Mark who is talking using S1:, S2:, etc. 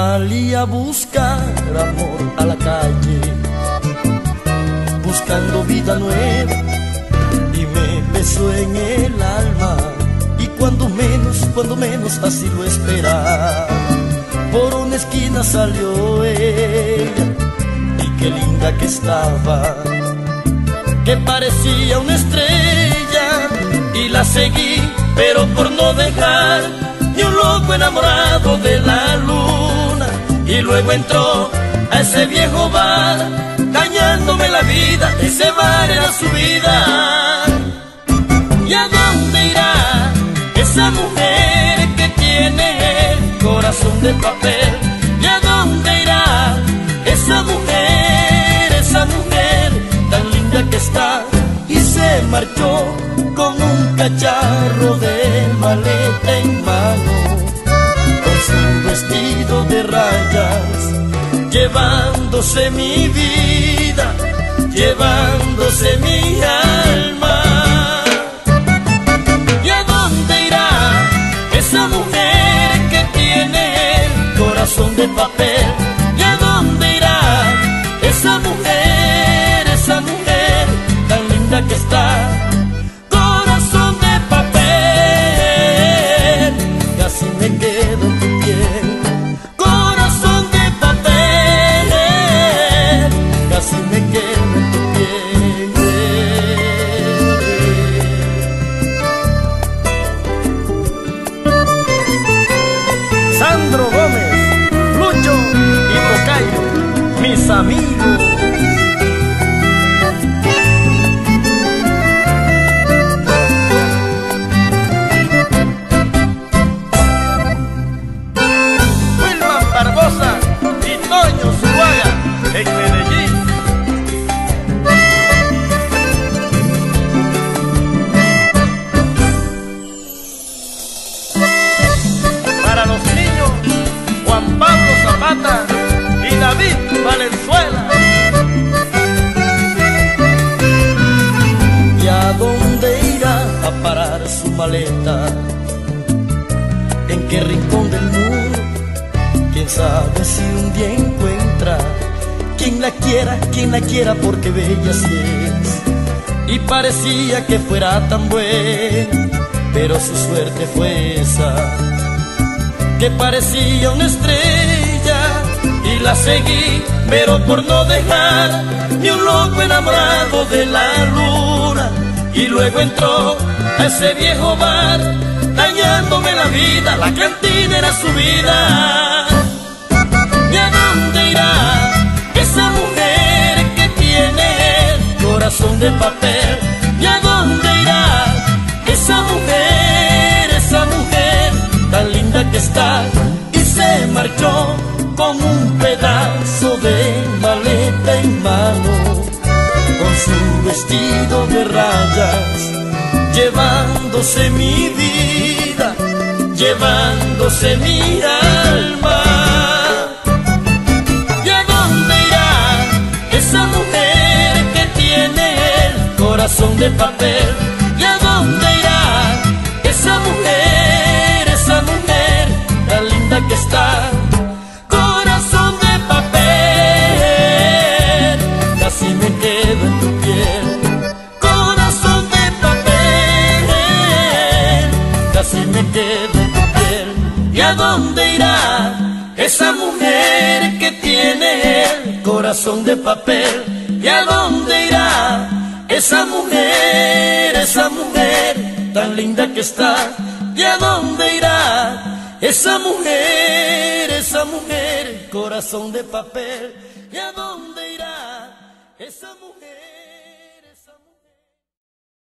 S1: Salí a buscar amor a la calle, buscando vida nueva, y me besó en el alma. Y cuando menos así lo esperaba, por una esquina salió ella, y qué linda que estaba, que parecía una estrella. Y la seguí, pero por no dejar ni un loco enamorado de la luna. Y luego entró a ese viejo bar, dañándome la vida. Ese bar era su vida. ¿Y a dónde irá esa mujer que tiene el corazón de papel? ¿Y a dónde irá esa mujer tan linda que está? Y se marchó con un cacharro de maleta en mano, con su vestido de rayas, llevándose mi vida, llevándose mi alma. ¿Y a dónde irá esa mujer que tiene el corazón de papel? ¿Y a dónde irá esa mujer tan linda que está? Corazón de papel, casi me quedo en tu piel. Corazón de papel, casi me quedo en tu piel. Sandro Gómez, Lucho y Tocayo, mis amigos. En Medellín. Para los niños, Juan Pablo Zapata y David Valenzuela. ¿Y a dónde irá a parar su maleta? ¿En qué rincón del mundo? Quién sabe si un día encuentra quien la quiera, porque bella sí es. Y parecía que fuera tan buena, pero su suerte fue esa, que parecía una estrella. Y la seguí, pero por no dejar ni un loco enamorado de la luna. Y luego entró a ese viejo bar, dañándome la vida. La cantina era su vida. ¿Y a dónde irá esa mujer que tiene el corazón de papel? ¿Y a dónde irá esa mujer tan linda que está? Y se marchó con un pedazo de maleta en mano, con su vestido de rayas, llevándose mi vida, llevándose mi alma. Corazón de papel, ¿y a dónde irá esa mujer tan linda que está? Corazón de papel, casi me quedo en tu piel. Corazón de papel, casi me quedo en tu piel. ¿Y a dónde irá esa mujer que tiene el corazón de papel? ¿Y a dónde irá esa mujer tan linda que está? ¿Y a dónde irá esa mujer, corazón de papel? ¿Y a dónde irá esa mujer?